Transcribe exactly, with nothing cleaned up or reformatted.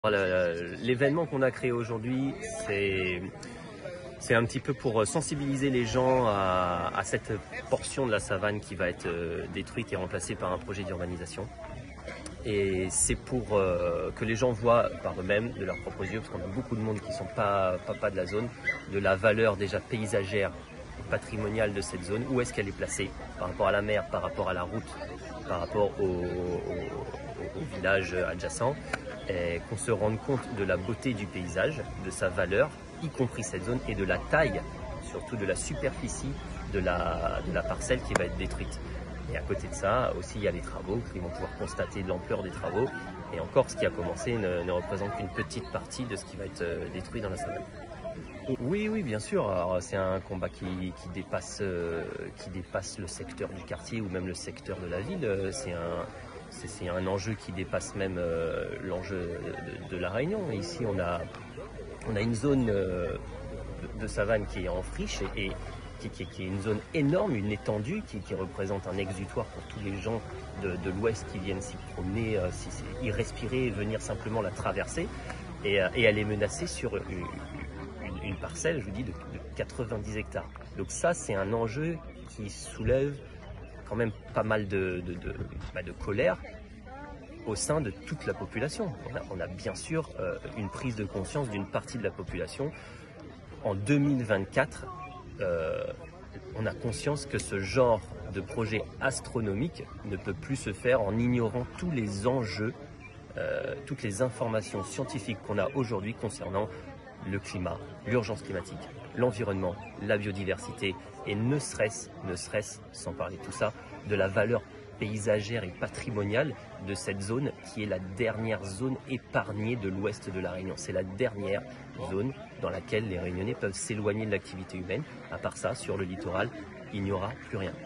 Voilà, l'événement qu'on a créé aujourd'hui, c'est c'est un petit peu pour sensibiliser les gens à, à cette portion de la savane qui va être euh, détruite et remplacée par un projet d'urbanisation. Et c'est pour euh, que les gens voient par eux-mêmes, de leurs propres yeux, parce qu'on a beaucoup de monde qui ne sont pas, pas, pas de la zone, de la valeur déjà paysagère et patrimoniale de cette zone, où est-ce qu'elle est placée par rapport à la mer, par rapport à la route, par rapport au, au, au village adjacent, et qu'on se rende compte de la beauté du paysage, de sa valeur, y compris cette zone, et de la taille, surtout de la superficie de la, de la parcelle qui va être détruite. Et à côté de ça, aussi, il y a les travaux, ils vont pouvoir constater l'ampleur des travaux. Et encore, ce qui a commencé ne, ne représente qu'une petite partie de ce qui va être détruit dans la savane. Oui, oui, bien sûr. C'est un combat qui, qui, dépasse, euh, qui dépasse le secteur du quartier ou même le secteur de la ville. C'est un, c'est un enjeu qui dépasse même euh, l'enjeu de, de la Réunion. Et ici, on a, on a une zone euh, de, de savane qui est en friche et, et Qui, qui, qui est une zone énorme, une étendue qui, qui représente un exutoire pour tous les gens de, de l'Ouest qui viennent s'y promener, euh, y respirer et venir simplement la traverser. Et, euh, et elle est menacée sur une, une, une parcelle, je vous dis, de, de quatre-vingt-dix hectares. Donc ça, c'est un enjeu qui soulève quand même pas mal de, de, de, bah de colère au sein de toute la population. On a, on a bien sûr euh, une prise de conscience d'une partie de la population. En deux mille vingt-quatre, Euh, on a conscience que ce genre de projet astronomique ne peut plus se faire en ignorant tous les enjeux, euh, toutes les informations scientifiques qu'on a aujourd'hui concernant le climat, l'urgence climatique, l'environnement, la biodiversité et ne serait-ce, ne serait-ce, sans parler de tout ça, de la valeur paysagère et patrimoniale de cette zone qui est la dernière zone épargnée de l'ouest de la Réunion. C'est la dernière zone dans laquelle les Réunionnais peuvent s'éloigner de l'activité humaine. À part ça, sur le littoral, il n'y aura plus rien.